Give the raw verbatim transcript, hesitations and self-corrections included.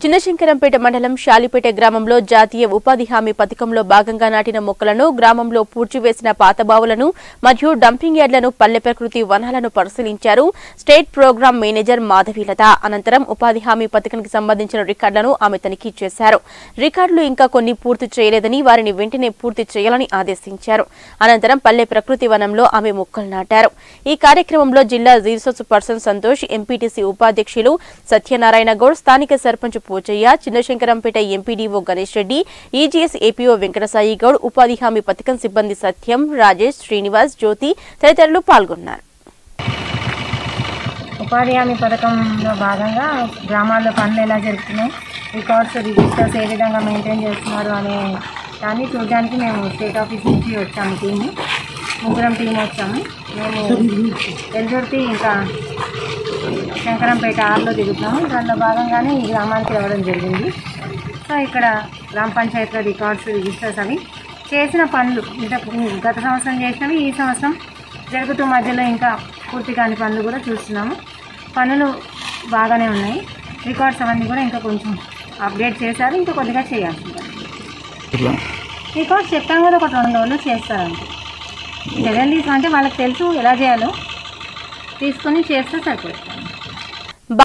చిన్నశంకరంపేట మండలం శాలిపేట గ్రామంలో జాతీయ ఉపాధి హామీ పథకంలో భాగంగా నాటిన మొక్కలను గ్రామంలో పూడ్చివేసిన పాతబావులను మరియు డంపింగ్ యార్డులను పల్లె ప్రకృతి వనాలను పరిశీలించారు స్టేట్ ప్రోగ్రాం మేనేజర్ మాధవీలత. అనంతరం ఉపాధి హామీ పథకానికి సంబంధించిన రికార్డులను ఆమె తనిఖీ చేశారు. రికార్డులు ఇంకా కొన్ని పూర్తి చేయలేదని వారిని వెంటనే పూర్తి చేయాలని ఆదేశించారు. అనంతరం పల్లె ప్రకృతి వనంలో ఆమె మొక్కలు నాటారు. ఈ కార్యక్రమంలో జిల్లా రిసోర్స్ పర్సన్ సంతోష్, ఎంపీటీసీ ఉపాధ్యక్షులు సత్యనారాయణ గౌడ్, స్థానిక sarpanch Pochaiah, Chinnashankarampet MPDO Ganesh Reddy, EGS APO Venkatasai Goud, ఉపాధి హామీ పథకం సిబ్బంది సత్యం, రాజేష్, శ్రీనివాస్, జ్యోతి తదితరులు పాల్గొన్నారు. ఉపాధి హామీ పథకంలో భాగంగా గ్రామాల్లో పనులు ఎలా జరుగుతున్నాయి, రికార్డ్స్ రిజిస్టర్స్ ఏ విధంగా మెయింటైన్ చేస్తున్నారు అనే దాన్ని చూడడానికి మేము స్టేట్ ఆఫీస్ నుంచి వచ్చాము. టీము ముగ్గురం టీం వచ్చాము. మేము ఎల్దుర్తి ఇంకా శంకరంపేట ఆరులో దిగుతున్నాము. దానిలో భాగంగానే ఈ గ్రామానికి రావడం జరిగింది. సో ఇక్కడ గ్రామ పంచాయతీలో రికార్డ్స్ రిజిస్టర్స్ అవి చేసిన పనులు ఇంత గత సంవత్సరం చేసినవి ఈ సంవత్సరం జరుగుతూ మధ్యలో ఇంకా పూర్తి కాని పనులు కూడా చూస్తున్నాము. పనులు బాగానే ఉన్నాయి. రికార్డ్స్ అవన్నీ కూడా ఇంకా కొంచెం అప్డేట్ చేశారు. ఇంకా కొద్దిగా చేయాల్సి ఉంటుంది. రికార్డ్స్ చెప్పాం కదా, ఒక రెండు రోజులు చేస్తారంటే సెవెన్ డేస్ అంటే వాళ్ళకి తెలుసు ఎలా చేయాలో, తీసుకొని చేస్తే సరిపోతుంది.